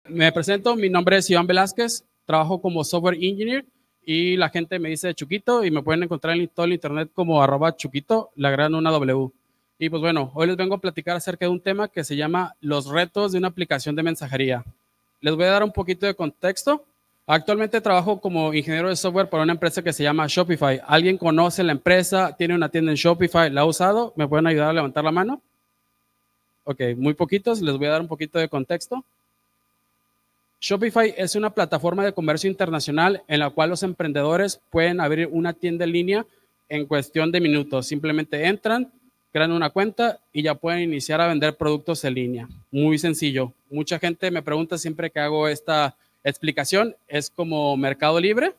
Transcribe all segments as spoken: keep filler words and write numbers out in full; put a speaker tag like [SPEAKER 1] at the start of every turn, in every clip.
[SPEAKER 1] Me presento, mi nombre es Iván Velázquez, trabajo como software engineer y la gente me dice Chuquito y me pueden encontrar en todo el internet como arroba Chuquito, le agregan una W. Y pues bueno, hoy les vengo a platicar acerca de un tema que se llama los retos de una aplicación de mensajería. Les voy a dar un poquito de contexto. Actualmente trabajo como ingeniero de software para una empresa que se llama Shopify. ¿Alguien conoce la empresa? ¿Tiene una tienda en Shopify? ¿La ha usado? ¿Me pueden ayudar a levantar la mano? Ok, muy poquitos. Les voy a dar un poquito de contexto. Shopify es una plataforma de comercio internacional en la cual los emprendedores pueden abrir una tienda en línea en cuestión de minutos. Simplemente entran, crean una cuenta y ya pueden iniciar a vender productos en línea. Muy sencillo. Mucha gente me pregunta siempre que hago esta explicación, ¿es como Mercado Libre?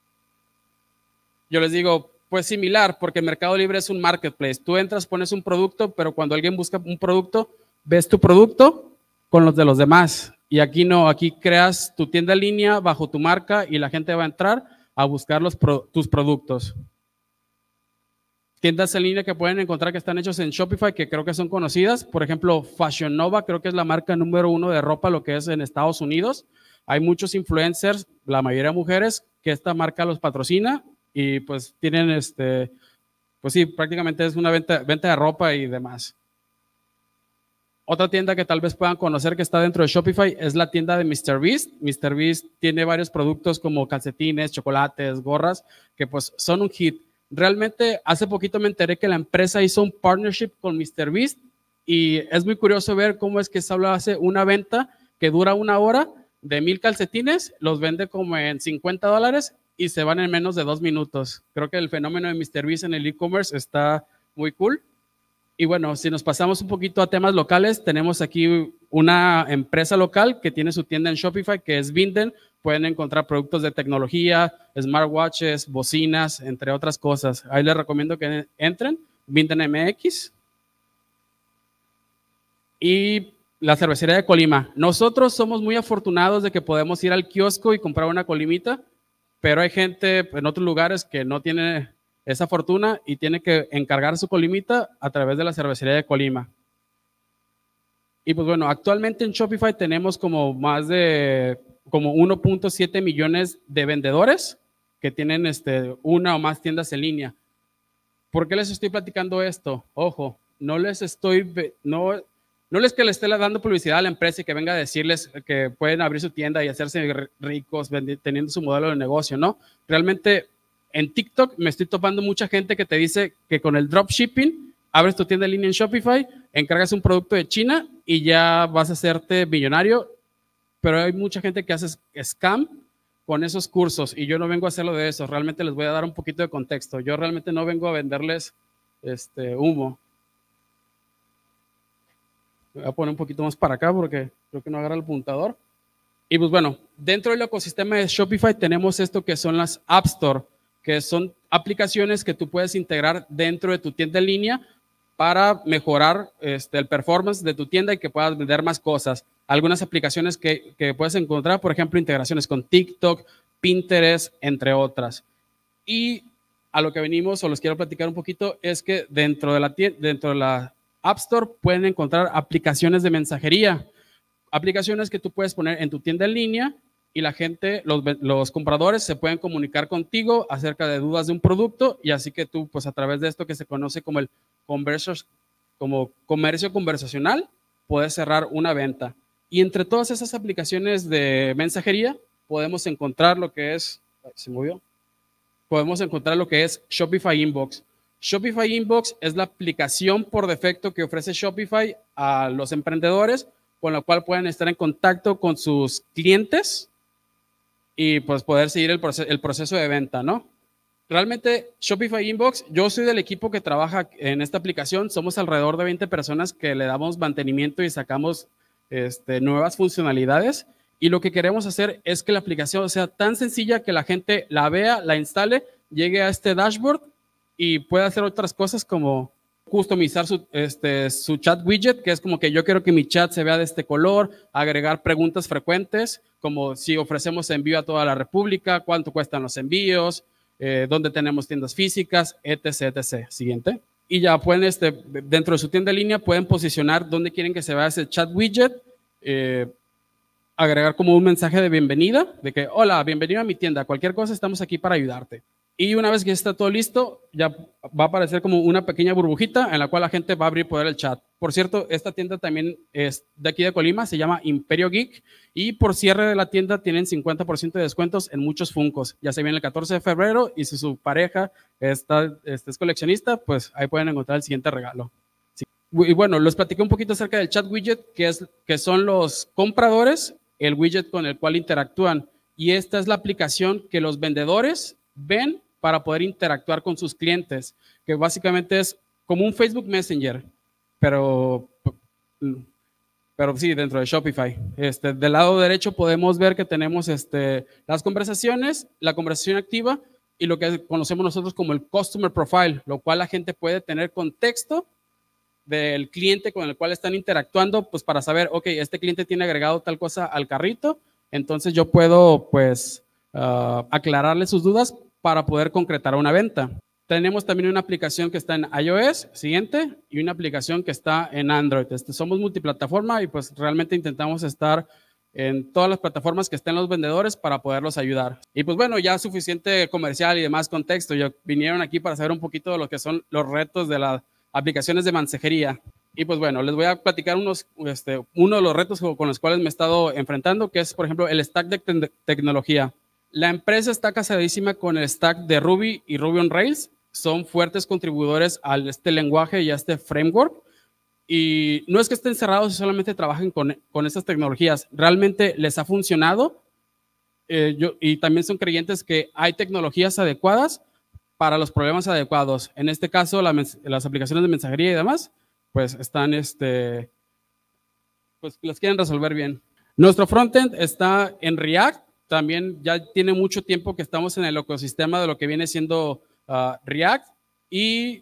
[SPEAKER 1] Yo les digo, pues similar, porque Mercado Libre es un marketplace. Tú entras, pones un producto, pero cuando alguien busca un producto, ves tu producto con los de los demás. Y aquí no, aquí creas tu tienda en línea bajo tu marca y la gente va a entrar a buscar los pro, tus productos. Tiendas en línea que pueden encontrar que están hechos en Shopify, que creo que son conocidas. Por ejemplo, Fashion Nova, creo que es la marca número uno de ropa, lo que es en Estados Unidos. Hay muchos influencers, la mayoría mujeres, que esta marca los patrocina y pues tienen, este, pues sí, prácticamente es una venta, venta de ropa y demás. Otra tienda que tal vez puedan conocer que está dentro de Shopify es la tienda de míster Beast. míster Beast tiene varios productos como calcetines, chocolates, gorras, que pues son un hit. Realmente hace poquito me enteré que la empresa hizo un partnership con míster Beast y es muy curioso ver cómo es que Saulo hace una venta que dura una hora de mil calcetines, los vende como en cincuenta dólares y se van en menos de dos minutos. Creo que el fenómeno de míster Beast en el e-commerce está muy cool. Y bueno, si nos pasamos un poquito a temas locales, tenemos aquí una empresa local que tiene su tienda en Shopify, que es Vinden. Pueden encontrar productos de tecnología, smartwatches, bocinas, entre otras cosas. Ahí les recomiendo que entren, Vinden M X. Y la cervecería de Colima. Nosotros somos muy afortunados de que podemos ir al kiosco y comprar una colimita, pero hay gente en otros lugares que no tiene esa fortuna y tiene que encargar su colimita a través de la cervecería de Colima. Y pues bueno, actualmente en Shopify tenemos como más de como uno punto siete millones de vendedores que tienen este, una o más tiendas en línea. ¿Por qué les estoy platicando esto? Ojo, no les estoy, no, no les que les esté dando publicidad a la empresa y que venga a decirles que pueden abrir su tienda y hacerse ricos teniendo su modelo de negocio, ¿no? Realmente en TikTok me estoy topando mucha gente que te dice que con el dropshipping abres tu tienda en línea en Shopify, encargas un producto de China y ya vas a hacerte millonario, pero hay mucha gente que hace scam con esos cursos y yo no vengo a hacerlo de eso. Realmente les voy a dar un poquito de contexto. Yo realmente no vengo a venderles este, humo. Voy a poner un poquito más para acá porque creo que no agarra el apuntador. Y pues bueno, dentro del ecosistema de Shopify tenemos esto que son las App Store, que son aplicaciones que tú puedes integrar dentro de tu tienda en línea para mejorar este, el performance de tu tienda y que puedas vender más cosas. Algunas aplicaciones que, que puedes encontrar, por ejemplo, integraciones con TikTok, Pinterest, entre otras. Y a lo que venimos o les quiero platicar un poquito es que dentro de la, dentro de la App Store pueden encontrar aplicaciones de mensajería, aplicaciones que tú puedes poner en tu tienda en línea y la gente, los, los compradores se pueden comunicar contigo acerca de dudas de un producto y así que tú, pues a través de esto que se conoce como el converso, como comercio conversacional, puedes cerrar una venta. Y entre todas esas aplicaciones de mensajería podemos encontrar lo que es, se movió, podemos encontrar lo que es Shopify Inbox. Shopify Inbox es la aplicación por defecto que ofrece Shopify a los emprendedores, con la cual pueden estar en contacto con sus clientes y pues poder seguir el proceso, el proceso de venta, ¿no? Realmente Shopify Inbox, yo soy del equipo que trabaja en esta aplicación, somos alrededor de veinte personas que le damos mantenimiento y sacamos este, nuevas funcionalidades y lo que queremos hacer es que la aplicación sea tan sencilla que la gente la vea, la instale, llegue a este dashboard y pueda hacer otras cosas como customizar su, este, su chat widget, que es como que yo quiero que mi chat se vea de este color, agregar preguntas frecuentes, como si ofrecemos envío a toda la República, cuánto cuestan los envíos, eh, dónde tenemos tiendas físicas, etc, etc. Siguiente. Y ya pueden, este, dentro de su tienda en línea, pueden posicionar dónde quieren que se vea ese chat widget, eh, agregar como un mensaje de bienvenida, de que, hola, bienvenido a mi tienda, cualquier cosa estamos aquí para ayudarte. Y una vez que ya está todo listo, ya va a aparecer como una pequeña burbujita en la cual la gente va a abrir poder el chat. Por cierto, esta tienda también es de aquí de Colima, se llama Imperio Geek, y por cierre de la tienda tienen cincuenta por ciento de descuentos en muchos Funkos. Ya se viene el catorce de febrero y si su pareja está, este, es coleccionista, pues ahí pueden encontrar el siguiente regalo. Sí. Y bueno, les platiqué un poquito acerca del chat widget, que, es, que son los compradores, el widget con el cual interactúan. Y esta es la aplicación que los vendedores ven para poder interactuar con sus clientes, que básicamente es como un Facebook Messenger, pero, pero sí, dentro de Shopify. Este, del lado derecho podemos ver que tenemos este, las conversaciones, la conversación activa y lo que conocemos nosotros como el Customer Profile, lo cual la gente puede tener contexto del cliente con el cual están interactuando, pues para saber, ok, este cliente tiene agregado tal cosa al carrito, entonces yo puedo, pues, uh, aclararle sus dudas para poder concretar una venta. Tenemos también una aplicación que está en iOS, siguiente, y una aplicación que está en Android. Este, somos multiplataforma y pues realmente intentamos estar en todas las plataformas que estén los vendedores para poderlos ayudar. Y pues bueno, ya suficiente comercial y demás contexto. Ya vinieron aquí para saber un poquito de lo que son los retos de las aplicaciones de mensajería. Y pues bueno, les voy a platicar unos, este, uno de los retos con los cuales me he estado enfrentando, que es, por ejemplo, el stack de te tecnología. La empresa está casadísima con el stack de Ruby y Ruby on Rails. Son fuertes contribuidores a este lenguaje y a este framework. Y no es que estén cerrados y solamente trabajen con, con estas tecnologías. Realmente les ha funcionado. Eh, yo, y también son creyentes que hay tecnologías adecuadas para los problemas adecuados. En este caso, la, las aplicaciones de mensajería y demás, pues están, este, pues las quieren resolver bien. Nuestro frontend está en React. También ya tiene mucho tiempo que estamos en el ecosistema de lo que viene siendo uh, React y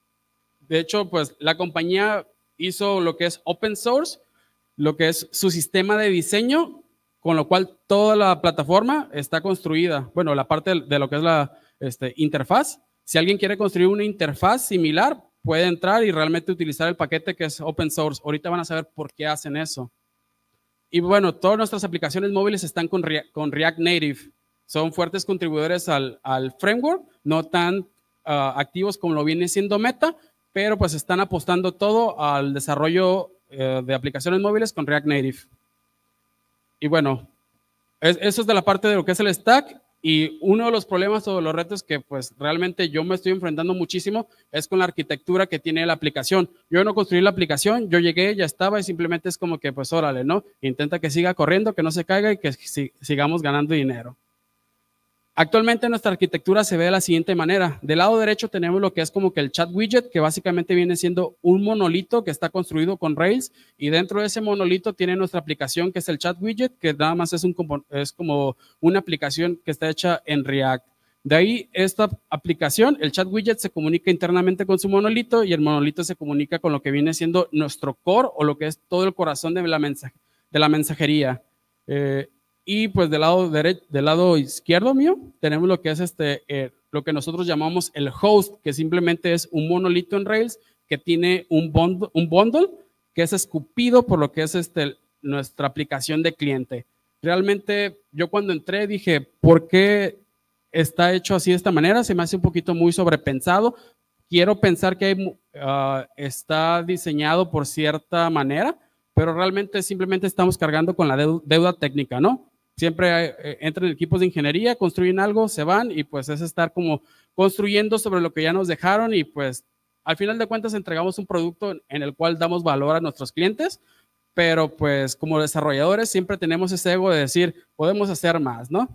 [SPEAKER 1] de hecho pues la compañía hizo lo que es open source, lo que es su sistema de diseño, con lo cual toda la plataforma está construida, bueno, la parte de lo que es la este, interfaz. Si alguien quiere construir una interfaz similar, puede entrar y realmente utilizar el paquete que es open source. Ahorita van a saber por qué hacen eso. Y bueno, todas nuestras aplicaciones móviles están con, React, con React Native. Son fuertes contribuidores al, al framework, no tan uh, activos como lo viene siendo Meta, pero pues están apostando todo al desarrollo uh, de aplicaciones móviles con React Native. Y bueno, es, eso es de la parte de lo que es el stack. Y uno de los problemas o de los retos que pues realmente yo me estoy enfrentando muchísimo es con la arquitectura que tiene la aplicación. Yo no construí la aplicación, yo llegué, ya estaba y simplemente es como que pues órale, ¿no? Intenta que siga corriendo, que no se caiga y que sigamos ganando dinero. Actualmente nuestra arquitectura se ve de la siguiente manera. Del lado derecho tenemos lo que es como que el chat widget, que básicamente viene siendo un monolito que está construido con Rails y dentro de ese monolito tiene nuestra aplicación que es el chat widget, que nada más es, un, es como una aplicación que está hecha en React. De ahí esta aplicación, el chat widget se comunica internamente con su monolito y el monolito se comunica con lo que viene siendo nuestro core o lo que es todo el corazón de la, mensaj de la mensajería. Eh, Y pues del lado, derecho, del lado izquierdo mío tenemos lo que es este, eh, lo que nosotros llamamos el host, que simplemente es un monolito en Rails que tiene un bundle, un bundle que es escupido por lo que es este, nuestra aplicación de cliente. Realmente yo cuando entré dije, ¿por qué está hecho así de esta manera? Se me hace un poquito muy sobrepensado. Quiero pensar que hay, uh, está diseñado por cierta manera, pero realmente simplemente estamos cargando con la deuda técnica, ¿no? Siempre eh, entran equipos de ingeniería, construyen algo, se van y pues es estar como construyendo sobre lo que ya nos dejaron y pues al final de cuentas entregamos un producto en el cual damos valor a nuestros clientes, pero pues como desarrolladores siempre tenemos ese ego de decir, podemos hacer más, ¿no?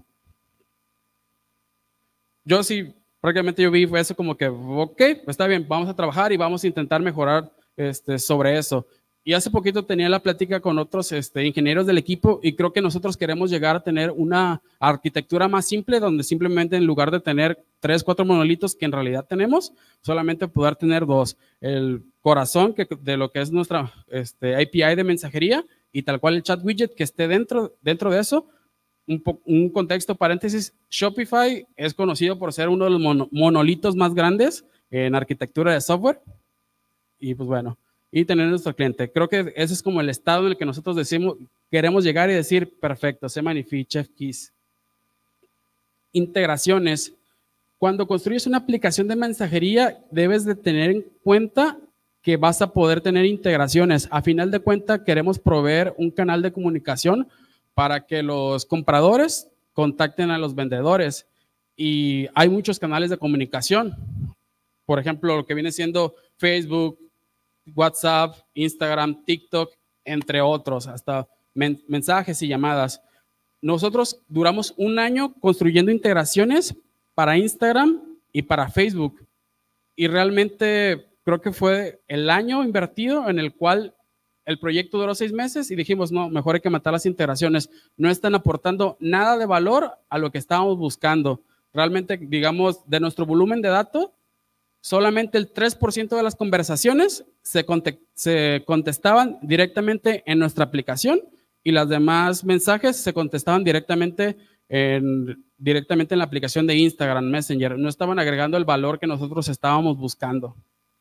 [SPEAKER 1] Yo sí, prácticamente yo vi eso como que, ok, está bien, vamos a trabajar y vamos a intentar mejorar este, sobre eso. Y hace poquito tenía la plática con otros este, ingenieros del equipo y creo que nosotros queremos llegar a tener una arquitectura más simple donde simplemente en lugar de tener tres, cuatro monolitos que en realidad tenemos, solamente poder tener dos. El corazón que, de lo que es nuestra este, A P I de mensajería y tal cual el chat widget que esté dentro, dentro de eso. Un, un contexto, paréntesis, Shopify es conocido por ser uno de los mono, monolitos más grandes en arquitectura de software. Y pues bueno. y tener nuestro cliente. Creo que ese es como el estado en el que nosotros decimos, queremos llegar y decir, perfecto, sé Magnifi, Chef Kiss. Integraciones. Cuando construyes una aplicación de mensajería, debes de tener en cuenta que vas a poder tener integraciones. A final de cuentas, queremos proveer un canal de comunicación para que los compradores contacten a los vendedores. Y hay muchos canales de comunicación. Por ejemplo, lo que viene siendo Facebook, WhatsApp, Instagram, TikTok, entre otros, hasta men mensajes y llamadas. Nosotros duramos un año construyendo integraciones para Instagram y para Facebook. Y realmente creo que fue el año invertido en el cual el proyecto duró seis meses y dijimos, no, mejor hay que matar las integraciones. No están aportando nada de valor a lo que estábamos buscando. Realmente, digamos, de nuestro volumen de datos, solamente el tres por ciento de las conversaciones se, se contestaban directamente en nuestra aplicación y las demás mensajes se contestaban directamente en, directamente en la aplicación de Instagram, Messenger. No estaban agregando el valor que nosotros estábamos buscando.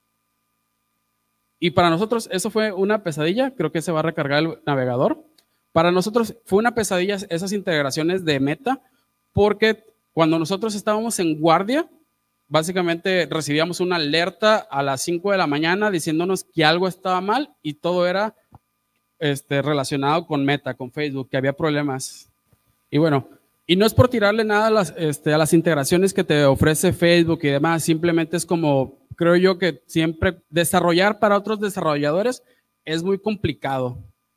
[SPEAKER 1] Y para nosotros eso fue una pesadilla. Creo que se va a recargar el navegador. Para nosotros fue una pesadilla esas integraciones de Meta, porque cuando nosotros estábamos en guardia, básicamente recibíamos una alerta a las cinco de la mañana diciéndonos que algo estaba mal y todo era este, relacionado con Meta, con Facebook, que había problemas. Y bueno, y no es por tirarle nada a las, este, a las integraciones que te ofrece Facebook y demás, simplemente es como, creo yo que siempre desarrollar para otros desarrolladores es muy complicado.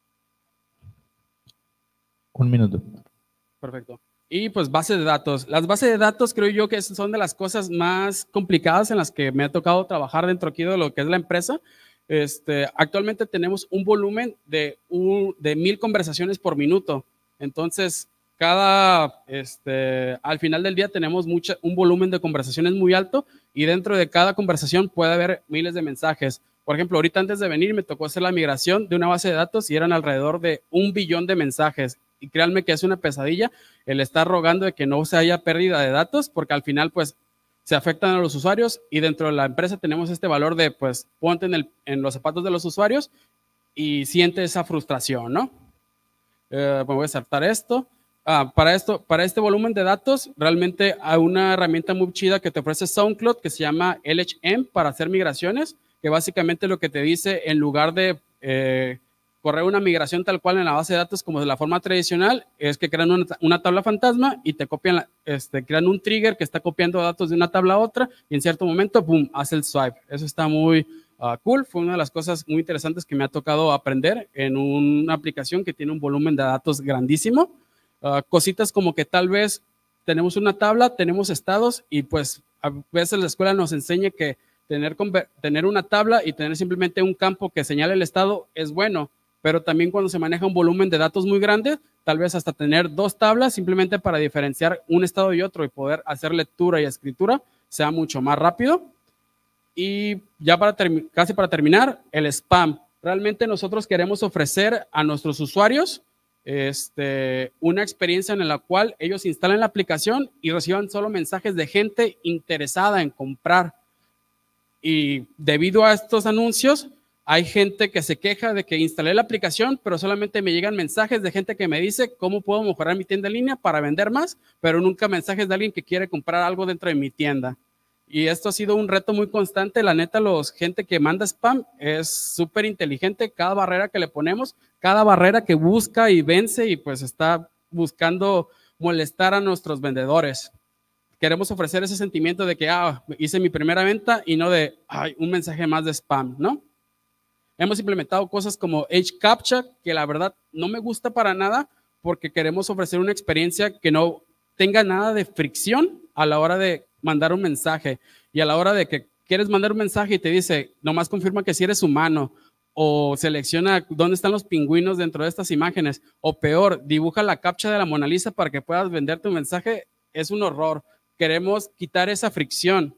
[SPEAKER 2] Un minuto.
[SPEAKER 1] Perfecto. Y pues base de datos. Las bases de datos creo yo que son de las cosas más complicadas en las que me ha tocado trabajar dentro aquí de lo que es la empresa. Este, actualmente tenemos un volumen de, un, de mil conversaciones por minuto. Entonces, cada, este, al final del día tenemos mucha, un volumen de conversaciones muy alto y dentro de cada conversación puede haber miles de mensajes. Por ejemplo, ahorita antes de venir me tocó hacer la migración de una base de datos y eran alrededor de un billón de mensajes. Y créanme que es una pesadilla el estar rogando de que no se haya pérdida de datos, porque al final pues se afectan a los usuarios y dentro de la empresa tenemos este valor de pues ponte en, el, en los zapatos de los usuarios y siente esa frustración, ¿no? Eh, me voy a saltar esto. Ah, para, esto, para este volumen de datos, realmente hay una herramienta muy chida que te ofrece SoundCloud que se llama L H M para hacer migraciones, que básicamente lo que te dice, en lugar de eh, correr una migración tal cual en la base de datos como de la forma tradicional, es que crean una, una tabla fantasma y te copian, la, este, crean un trigger que está copiando datos de una tabla a otra y en cierto momento, ¡pum!, hace el swipe. Eso está muy uh, cool. Fue una de las cosas muy interesantes que me ha tocado aprender en una aplicación que tiene un volumen de datos grandísimo. Uh, cositas como que tal vez tenemos una tabla, tenemos estados y pues a veces la escuela nos enseña que tener, tener una tabla y tener simplemente un campo que señale el estado es bueno, pero también cuando se maneja un volumen de datos muy grande, tal vez hasta tener dos tablas simplemente para diferenciar un estado y otro y poder hacer lectura y escritura sea mucho más rápido. Y ya para casi para terminar, el spam. Realmente nosotros queremos ofrecer a nuestros usuarios Este, una experiencia en la cual ellos instalan la aplicación y reciban solo mensajes de gente interesada en comprar. Y debido a estos anuncios, hay gente que se queja de que instalé la aplicación, pero solamente me llegan mensajes de gente que me dice cómo puedo mejorar mi tienda en línea para vender más, pero nunca mensajes de alguien que quiere comprar algo dentro de mi tienda. Y esto ha sido un reto muy constante. La neta, los gente que manda spam es súper inteligente. Cada barrera que le ponemos, cada barrera que busca y vence y pues está buscando molestar a nuestros vendedores. Queremos ofrecer ese sentimiento de que ah, hice mi primera venta y no de ay, un mensaje más de spam, ¿no? Hemos implementado cosas como Age Captcha, que la verdad no me gusta para nada porque queremos ofrecer una experiencia que no tenga nada de fricción a la hora de mandar un mensaje y a la hora de que quieres mandar un mensaje y te dice, nomás confirma que si eres humano o selecciona dónde están los pingüinos dentro de estas imágenes o peor, dibuja la captcha de la Mona Lisa para que puedas vender tu mensaje, es un horror. Queremos quitar esa fricción.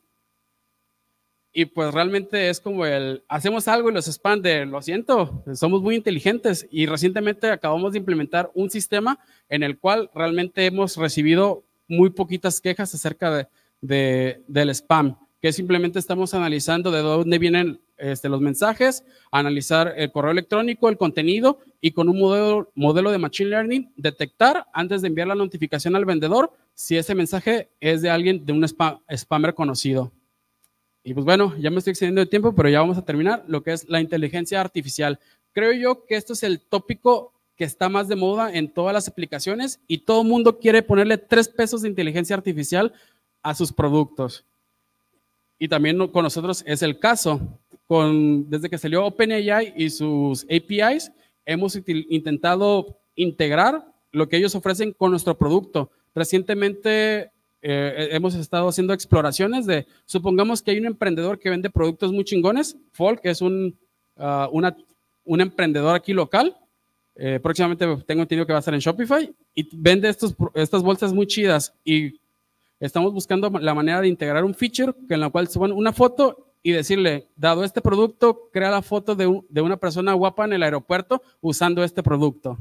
[SPEAKER 1] Y pues realmente es como el, hacemos algo y los spam de, lo siento, somos muy inteligentes y recientemente acabamos de implementar un sistema en el cual realmente hemos recibido muy poquitas quejas acerca de, de, del spam, que simplemente estamos analizando de dónde vienen este, los mensajes, analizar el correo electrónico, el contenido y con un modelo, modelo de Machine Learning detectar antes de enviar la notificación al vendedor si ese mensaje es de alguien, de un spam, spammer conocido. Y pues bueno, ya me estoy excediendo de tiempo, pero ya vamos a terminar lo que es la inteligencia artificial. Creo yo que esto es el tópico que está más de moda en todas las aplicaciones y todo el mundo quiere ponerle tres pesos de inteligencia artificial a sus productos. Y también con nosotros es el caso. Con, desde que salió OpenAI y sus A P Is, hemos intentado integrar lo que ellos ofrecen con nuestro producto. Recientemente eh, hemos estado haciendo exploraciones de, supongamos que hay un emprendedor que vende productos muy chingones, Folk, que es un, uh, una, un emprendedor aquí local, eh, próximamente tengo entendido que va a estar en Shopify, y vende estos, estas bolsas muy chidas, y estamos buscando la manera de integrar un feature en la cual suban una foto y decirle, dado este producto, crea la foto de, un, de una persona guapa en el aeropuerto usando este producto.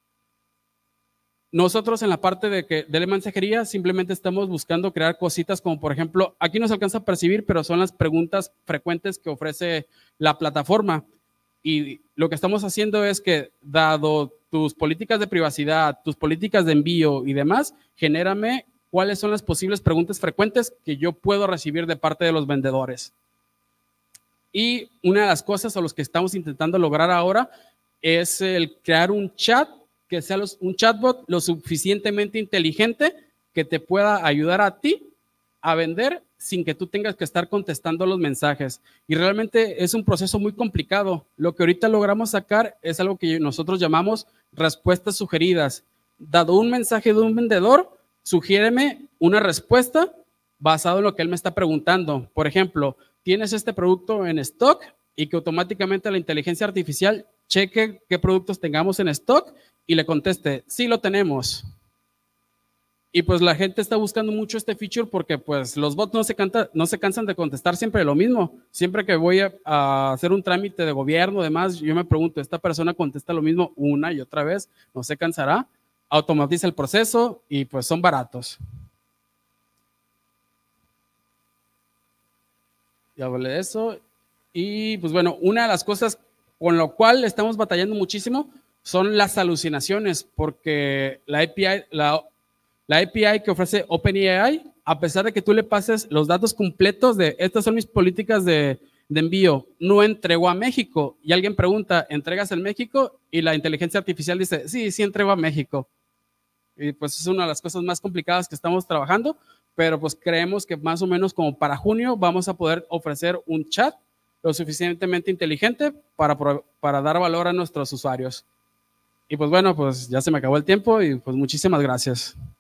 [SPEAKER 1] Nosotros en la parte de, que, de la mensajería simplemente estamos buscando crear cositas como por ejemplo, aquí no se alcanza a percibir, pero son las preguntas frecuentes que ofrece la plataforma. Y lo que estamos haciendo es que, dado tus políticas de privacidad, tus políticas de envío y demás, genérame cuáles son las posibles preguntas frecuentes que yo puedo recibir de parte de los vendedores. Y una de las cosas a las que estamos intentando lograr ahora es el crear un chat, que sea los, un chatbot lo suficientemente inteligente que te pueda ayudar a ti a vender sin que tú tengas que estar contestando los mensajes. Y realmente es un proceso muy complicado. Lo que ahorita logramos sacar es algo que nosotros llamamos respuestas sugeridas. Dado un mensaje de un vendedor, sugiéreme una respuesta basado en lo que él me está preguntando. Por ejemplo, ¿tienes este producto en stock? Y que automáticamente la inteligencia artificial cheque qué productos tengamos en stock y le conteste, sí lo tenemos. Y pues la gente está buscando mucho este feature porque pues los bots no se, canta, no se cansan de contestar siempre lo mismo. Siempre que voy a, a hacer un trámite de gobierno o demás, yo me pregunto, ¿esta persona contesta lo mismo una y otra vez? ¿No se cansará? Automatiza el proceso y pues son baratos. Ya hablé de eso. Y pues bueno, una de las cosas con lo cual estamos batallando muchísimo son las alucinaciones, porque la A P I, la, la A P I que ofrece OpenAI, a pesar de que tú le pases los datos completos de estas son mis políticas de, de envío, no entregó a México. Y alguien pregunta, ¿entregas en México? Y la inteligencia artificial dice, sí, sí entrego a México. Y pues es una de las cosas más complicadas que estamos trabajando, pero pues creemos que más o menos como para junio vamos a poder ofrecer un chat lo suficientemente inteligente para, para dar valor a nuestros usuarios. Y pues bueno, pues ya se me acabó el tiempo y pues muchísimas gracias.